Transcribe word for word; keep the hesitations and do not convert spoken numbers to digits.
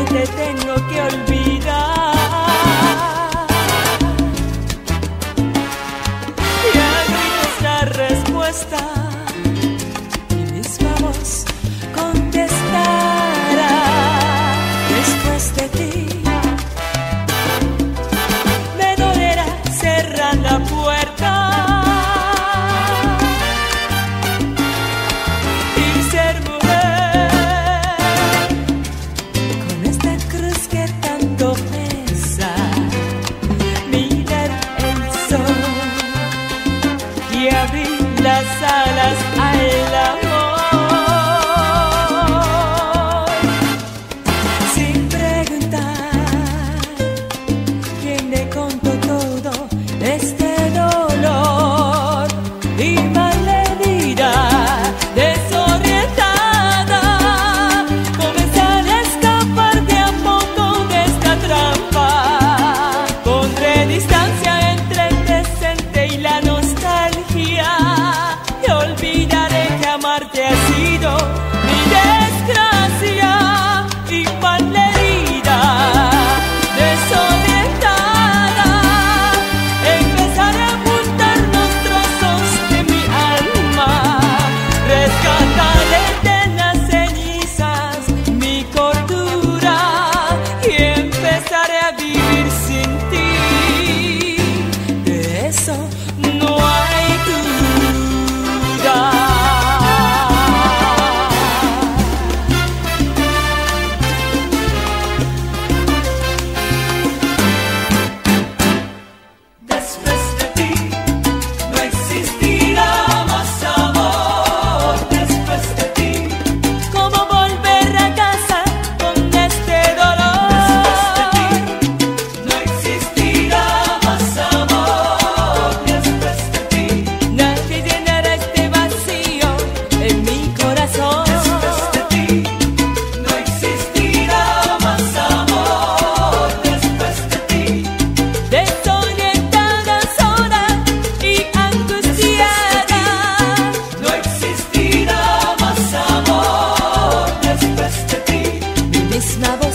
te tengo que olvidar. Y a gritos la respuesta, mi misma voz contestará. Después de ti me dolerá cerrar la puerta y ser mujer con esta cruz que tanto pesa. Mirar el sol y abrir las alas al amor, sin preguntar quién le contó todo este dolor. Y malherida, desorientada, comenzar a escapar de a poco de esta trampa. Pondré distancia entre el presente y la nostalgia, y olvidaré que amarte ha sido mi desgracia. Y malherida, desorientada, empezaré a juntar los trozos de mi alma, rescataré de las cenizas mi cordura y empezaré a vivir sin ti. De eso no hay duda. Después de ti no existirá más amor. Después de ti, ¿cómo volver a casa con este dolor? Después de ti no existirá más amor. Después de ti nadie llenará este vacío en mi corazón. Después de ti no existirá más amor. Después de ti, desorientada, sola y angustiada, no existirá más amor. Después de ti, mi misma voz